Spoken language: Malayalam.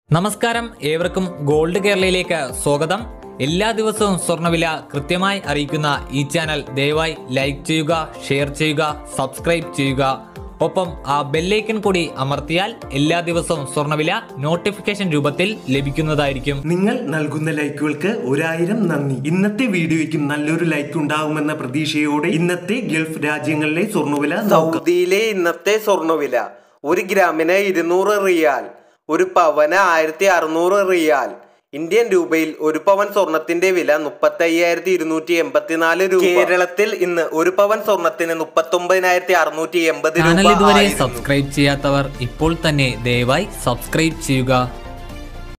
നമസ്കാരം, ഏവർക്കും ഗോൾഡ് കേരളയിലേക്ക് സ്വാഗതം. എല്ലാ ദിവസവും സ്വർണ്ണവില കൃത്യമായി അറിയിക്കുന്ന ഈ ചാനൽ ദയവായി ലൈക്ക് ചെയ്യുക, ഷെയർ ചെയ്യുക, സബ്സ്ക്രൈബ് ചെയ്യുക. ഒപ്പം ആ ബെല്ലൈക്കൺ കൂടി അമർത്തിയാൽ എല്ലാ ദിവസവും സ്വർണ്ണവില നോട്ടിഫിക്കേഷൻ രൂപത്തിൽ ലഭിക്കുന്നതായിരിക്കും. നിങ്ങൾ നൽകുന്ന ലൈക്കുകൾക്ക് 1000 നന്ദി. ഇന്നത്തെ വീഡിയോയ്ക്കും നല്ലൊരു ലൈക്ക് ഉണ്ടാകുമെന്ന പ്രതീക്ഷയോടെ ഇന്നത്തെ ഗൾഫ് രാജ്യങ്ങളിലെ സ്വർണ്ണവില. സൗദിയിലെ ഇന്നത്തെ സ്വർണ്ണവില 1 ഗ്രാമിന് 200 റിയാൽ, ഒരു പവന് 1600 റിയാൽ. ഇന്ത്യൻ രൂപയിൽ ഒരു പവൻ സ്വർണത്തിന്റെ വില 35,284 രൂപ. കേരളത്തിൽ ഇന്ന് ഒരു പവൻ സ്വർണത്തിന് 39,680 രൂപ. ചാനൽ ഇതുവരെ സബ്സ്ക്രൈബ് ചെയ്യാത്തവർ ഇപ്പോൾ തന്നെ ദയവായി സബ്സ്ക്രൈബ് ചെയ്യുക.